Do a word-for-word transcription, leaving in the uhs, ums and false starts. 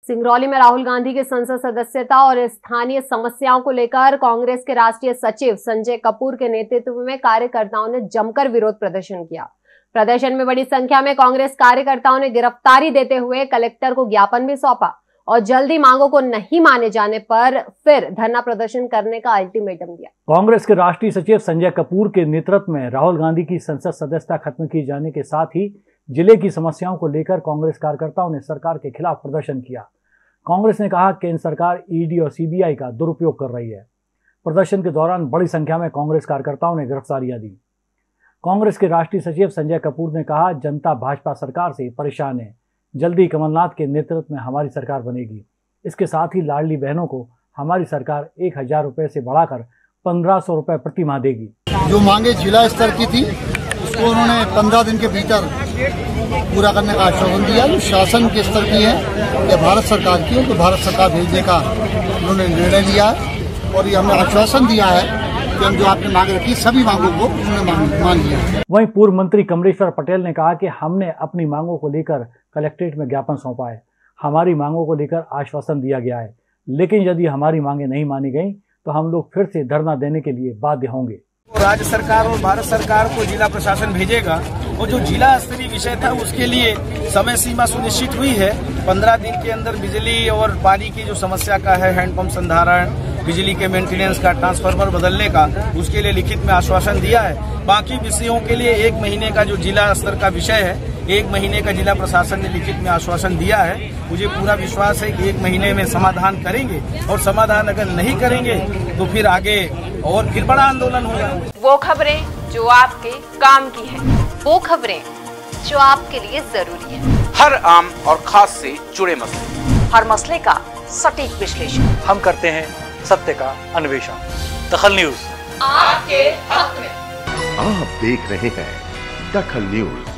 सिंगरौली में राहुल गांधी की संसद सदस्यता और स्थानीय समस्याओं को लेकर कांग्रेस के राष्ट्रीय सचिव संजय कपूर के नेतृत्व में कार्यकर्ताओं ने जमकर विरोध प्रदर्शन किया। प्रदर्शन में बड़ी संख्या में कांग्रेस कार्यकर्ताओं ने गिरफ्तारी देते हुए कलेक्टर को ज्ञापन भी सौंपा और जल्दी मांगों को नहीं माने जाने पर फिर धरना प्रदर्शन करने का अल्टीमेटम दिया। कांग्रेस के राष्ट्रीय सचिव संजय कपूर के नेतृत्व में राहुल गांधी की संसद सदस्यता खत्म किए जाने के साथ ही जिले की समस्याओं को लेकर कांग्रेस कार्यकर्ताओं ने सरकार के खिलाफ प्रदर्शन किया। कांग्रेस ने कहा केंद्र सरकार ईडी और सीबीआई का दुरुपयोग कर रही है। प्रदर्शन के दौरान बड़ी संख्या में कांग्रेस कार्यकर्ताओं ने गिरफ्तारियां दी। कांग्रेस के राष्ट्रीय सचिव संजय कपूर ने कहा जनता भाजपा सरकार से परेशान है, जल्दी कमलनाथ के नेतृत्व में हमारी सरकार बनेगी। इसके साथ ही लाडली बहनों को हमारी सरकार एक हजार रुपए से बढ़ाकर पंद्रह सौ रुपए प्रति माह देगी। जो मांगे जिला स्तर की थी उसको उन्होंने पंद्रह दिन के भीतर पूरा करने का आश्वासन दिया। जो शासन के स्तर की है या भारत सरकार की है तो भारत सरकार भेजने का उन्होंने निर्णय लिया है और ये हमने आश्वासन दिया है कि हम जो आपने मांग रखी सभी मांगों को उन्होंने मान लिया है। वहीं पूर्व मंत्री कमलेश्वर पटेल ने कहा कि हमने अपनी मांगों को लेकर कलेक्ट्रेट में ज्ञापन सौंपा है। हमारी मांगों को लेकर आश्वासन दिया गया है, लेकिन यदि हमारी मांगे नहीं मानी गई तो हम लोग फिर से धरना देने के लिए बाध्य होंगे। राज्य सरकार और भारत सरकार को जिला प्रशासन भेजेगा और जो जिला स्तरीय विषय था उसके लिए समय सीमा सुनिश्चित हुई है। पंद्रह दिन के अंदर बिजली और पानी की जो समस्या का है, हैंडपंप संधारण, बिजली के मेंटेनेंस का, ट्रांसफार्मर बदलने का, उसके लिए लिखित में आश्वासन दिया है। बाकी विषयों के लिए एक महीने का जो जिला स्तर का विषय है, एक महीने का जिला प्रशासन ने लिखित में आश्वासन दिया है। मुझे पूरा विश्वास है कि एक महीने में समाधान करेंगे और समाधान अगर नहीं करेंगे तो फिर आगे और फिर बड़ा आंदोलन होगा। वो खबरें जो आपके काम की है, वो खबरें जो आपके लिए जरूरी है, हर आम और खास से जुड़े मसले, हर मसले का सटीक विश्लेषण हम करते हैं सत्य का अन्वेषण। दखल न्यूज आपके हक में। आप देख रहे हैं दखल न्यूज।